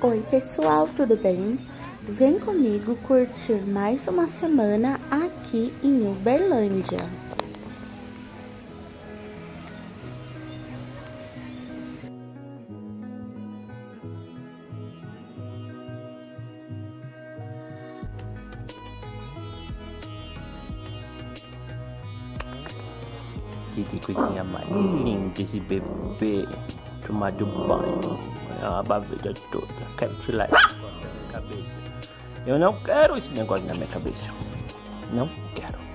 Oi pessoal, tudo bem? Vem comigo curtir mais uma semana aqui em Uberlândia. Jadi coisinha mais linda esse bebê tomado banho. A baveja toda. Quero tirar esse negócio da minha cabeça. Eu não quero esse negócio na minha cabeça. Não quero.